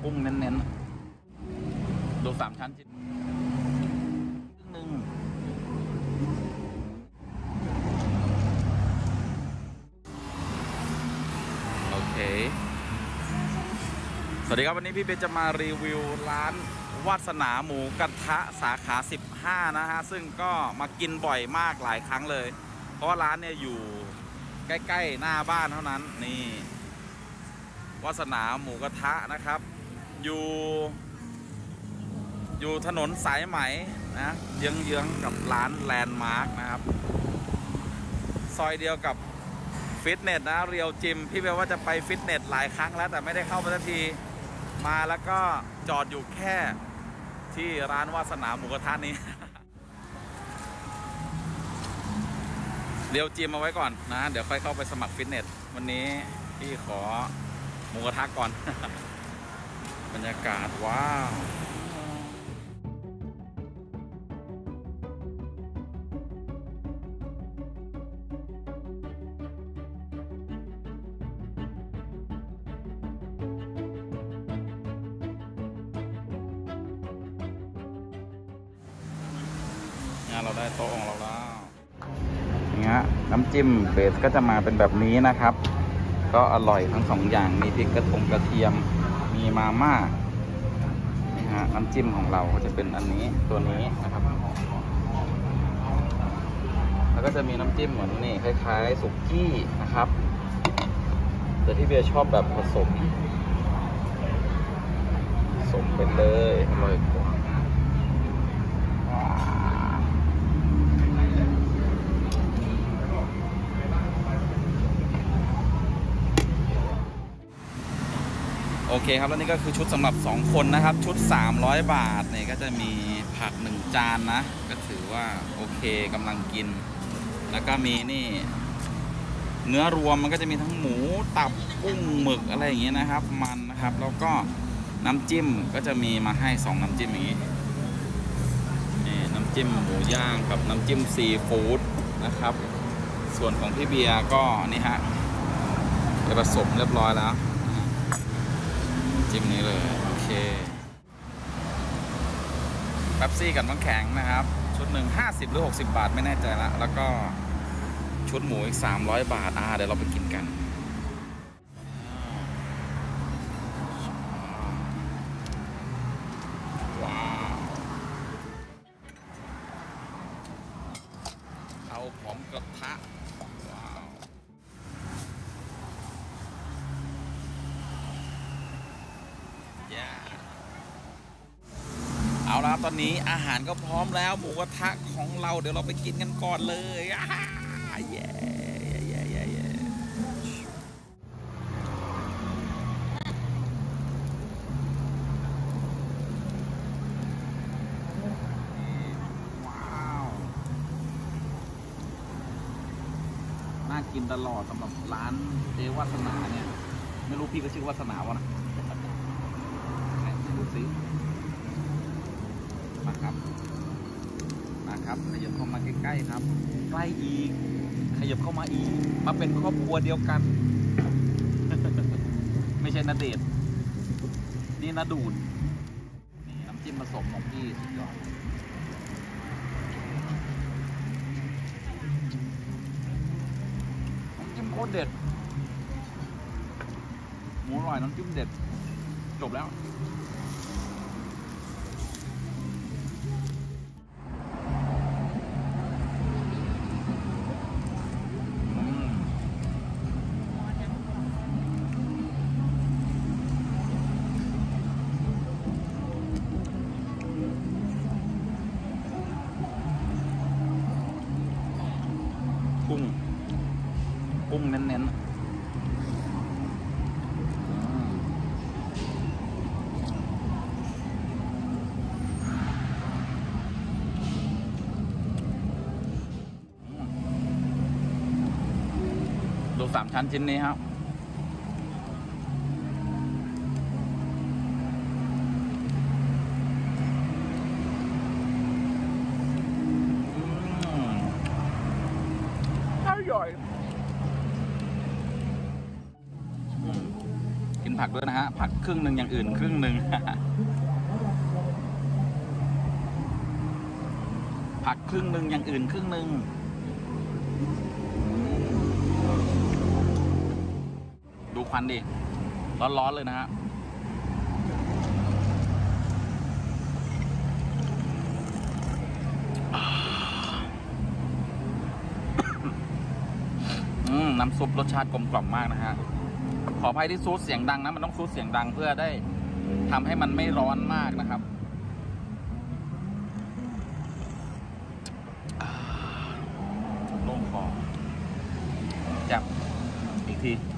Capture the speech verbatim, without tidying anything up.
กุ้งเน้นๆดูสามชั้นชิ้นหนึ่งโอเคสวัสดีครับวันนี้พี่เบนจะมารีวิวร้านวาสนาหมูกระทะสาขาสิบห้านะฮะซึ่งก็มากินบ่อยมากหลายครั้งเลยเพราะว่าร้านเนี่ยอยู่ใกล้ๆหน้าบ้านเท่านั้นนี่วาสนาหมูกระทะนะครับอยู่อยู่ถนนสายไหมนะเยื้องๆกับร้านแลนด์มาร์กนะครับซอยเดียวกับฟิตเนสนะเรียวจิมพี่เบลว่าจะไปฟิตเนสหลายครั้งแล้วแต่ไม่ได้เข้าไปสักทีมาแล้วก็จอดอยู่แค่ที่ร้านวาสนาหมูกระทะนี้ เรียวจิมเอาไว้ก่อนนะเดี๋ยวค่อยเข้าไปสมัครฟิตเนสวันนี้พี่ขอหมูกระทะก่อน บรรยากาศว้าวเราได้โต๊ะของเราแล้วอย่างเงี้ยน้ำจิ้มเบสก็จะมาเป็นแบบนี้นะครับก็อร่อยทั้งสองอย่างมีพริกกระทงกระเทียมมีมาม่านี่ฮะน้ำจิ้มของเราก็จะเป็นอันนี้ตัวนี้นะครับแล้วก็จะมีน้ำจิ้มเหมือนนี่คล้ายๆสุกี้นะครับแต่ที่เบียร์ชอบแบบผสมผสมไปเลยอร่อยกว่าโอเคครับแล้วนี่ก็คือชุดสำหรับสองคนนะครับชุดสามร้อยบาทเนี่ยก็จะมีผักหนึ่งจานนะก็ถือว่าโอเคกำลังกินแล้วก็มีนี่เนื้อรวมมันก็จะมีทั้งหมูตับกุ้งหมึกอะไรอย่างเงี้ยนะครับมันนะครับแล้วก็น้ำจิ้มก็จะมีมาให้สองน้ำจิ้มอย่างนี้นี่น้ำจิ้มหมูย่างกับน้ำจิ้มซีฟู้ดนะครับส่วนของพี่เบียร์ก็นี่ฮะจะผสมเรียบร้อยแล้วจิ้มนี้เลยโอเคเป๊ปซี่กับน้ำแข็งนะครับชุดหนึ่งห้าสิบหรือหกสิบบาทไม่แน่ใจละแล้วก็ชุดหมูอีกสามร้อยบาทอ่าเดี๋ยวเราไปกินกันว้าวเอาหอมกระทะว้าวเอาละตอนนี้อาหารก็พร้อมแล้วหมูกระทะของเราเดี๋ยวเราไปกินกันก่อนเลยเย้เย้เย้เย้ว้าวน่ากินตลอดสำหรับร้านเจวาสนาเนี่ยไม่รู้พี่ก็ชื่อวาสนาวะนะดูสิมาครับมาครับขยับเข้ามาใกล้ๆครับใกล้อีกขยับเข้ามาอีกมาเป็นครอบครัวเดียวกัน ไม่ใช่นาเดชน์นี่นาดูนนี่น้ำจิ้มผสมของพี่สุดยอดน้ำจิ้มโคตรเด็ดหมูอร่อยน้ำจิ้มเด็ดจบแล้วกุ้งกุ้งเน้นๆดูสามชั้นชิ้นนี้ครับอร่อยกินผักผักด้วยนะฮะผักครึ่งหนึ่งอย่างอื่นครึ่งหนึ่ง ผักครึ่งหนึ่งอย่างอื่นครึ่งหนึ่งดูควันดิร้อนๆเลยนะฮะอืมน้ำซุปรสชาติกลมกล่อมมากนะฮะขออภัยที่ซูดเสียงดังนะมันต้องซูดเสียงดังเพื่อได้ทำให้มันไม่ร้อนมากนะครับโล่งคอจับอีกที